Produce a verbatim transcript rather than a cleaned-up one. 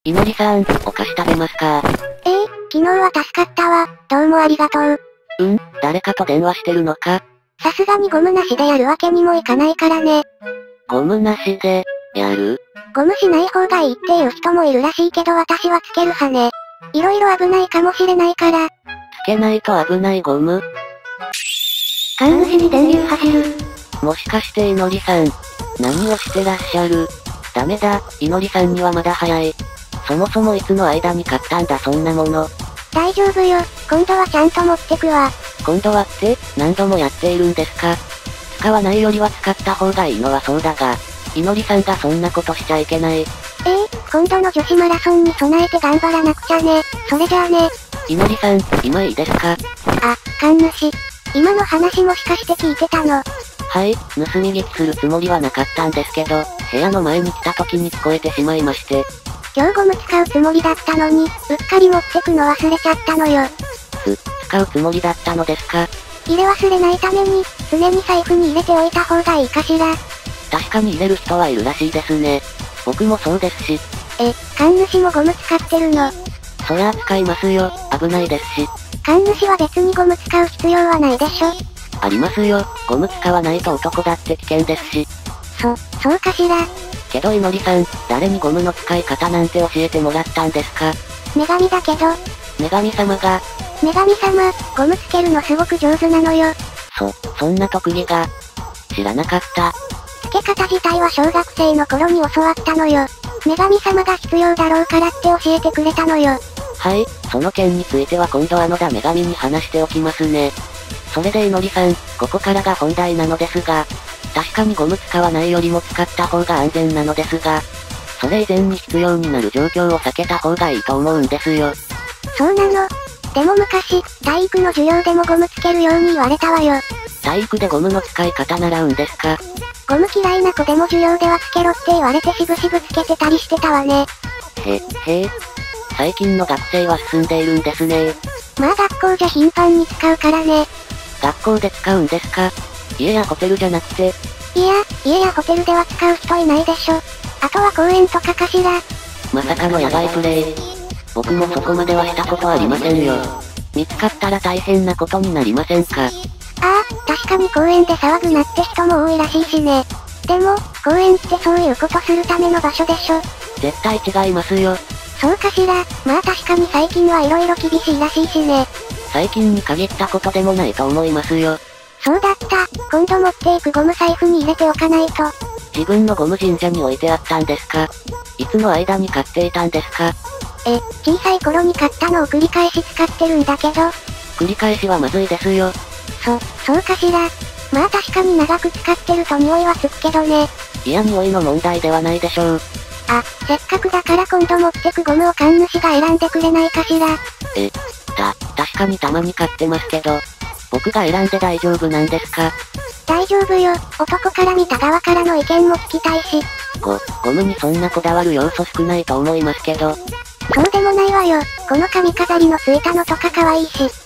いのりさん、お菓子食べますか？ ええー、昨日は助かったわ。どうもありがとう。 うん、誰かと電話してるのか？ さすがにゴムなしでやるわけにもいかないからね。 ゴムなしで、やる？ ゴムしない方がいいっていう人もいるらしいけど私はつける派ね。いろいろ危ないかもしれないから。 つけないと危ないゴム？ 神主に電流走る。 もしかしていのりさん、何をしてらっしゃる？ダメだ、いのりさんにはまだ早い。そもそもいつの間に買ったんだそんなもの。 大丈夫よ、今度はちゃんと持ってくわ。 今度はって、何度もやっているんですか？使わないよりは使った方がいいのはそうだが、いのりさんがそんなことしちゃいけない。 ええー、今度の女子マラソンに備えて頑張らなくちゃね。それじゃあね。 いのりさん、今いいですか？ あ、神主。今の話もしかして聞いてたの？ はい、盗み聞きするつもりはなかったんですけど、部屋の前に来た時に聞こえてしまいまして。 今日ゴム使うつもりだったのに、うっかり持ってくの忘れちゃったのよ。 つ、使うつもりだったのですか？ 入れ忘れないために、常に財布に入れておいた方がいいかしら。 確かに入れる人はいるらしいですね。僕もそうですし。 え、神主もゴム使ってるの？ そりゃあ使いますよ、危ないですし。 神主は別にゴム使う必要はないでしょ。 ありますよ、ゴム使わないと男だって危険ですし。 そ、そうかしら。 けどいのりさん、誰にゴムの使い方なんて教えてもらったんですか？ 女神だけど。 女神様が。 女神様、ゴムつけるのすごく上手なのよ。 そ、そんな特技が。知らなかった。 つけ方自体は小学生の頃に教わったのよ。女神様が必要だろうからって教えてくれたのよ。 はい、その件については今度あのだ女神に話しておきますね。それでいのりさん、ここからが本題なのですが、確かにゴム使わないよりも使った方が安全なのですが、それ以前に必要になる状況を避けた方がいいと思うんですよ。 そうなの？でも昔、体育の授業でもゴムつけるように言われたわよ。 体育でゴムの使い方習うんですか？ ゴム嫌いな子でも授業ではつけろって言われてしぶしぶつけてたりしてたわね。 へ、へえ。最近の学生は進んでいるんですね。 まあ学校じゃ頻繁に使うからね。 学校で使うんですか？家やホテルじゃなくて。 いや、家やホテルでは使う人いないでしょ。あとは公園とかかしら。 まさかのヤバいプレイ。僕もそこまではしたことありませんよ。見つかったら大変なことになりませんか？ ああ、確かに公園で騒ぐなって人も多いらしいしね。でも、公園ってそういうことするための場所でしょ。 絶対違いますよ。 そうかしら。まあ確かに最近は色々厳しいらしいしね。 最近に限ったことでもないと思いますよ。 そうだった。今度持っていくゴム財布に入れておかないと。 自分のゴム神社に置いてあったんですか？いつの間に買っていたんですか？ え、小さい頃に買ったのを繰り返し使ってるんだけど。 繰り返しはまずいですよ。 そ、そうかしら。まあ確かに長く使ってると匂いはつくけどね。 いや匂いの問題ではないでしょう。 あ、せっかくだから今度持ってくゴムを神主が選んでくれないかしら。 え、た、確かにたまに買ってますけど、僕が選んで大丈夫なんですか？ 大丈夫よ。男から見た側からの意見も聞きたいし。 ご、ゴムにそんなこだわる要素少ないと思いますけど。 そうでもないわよ。この髪飾りのついたのとか可愛いし。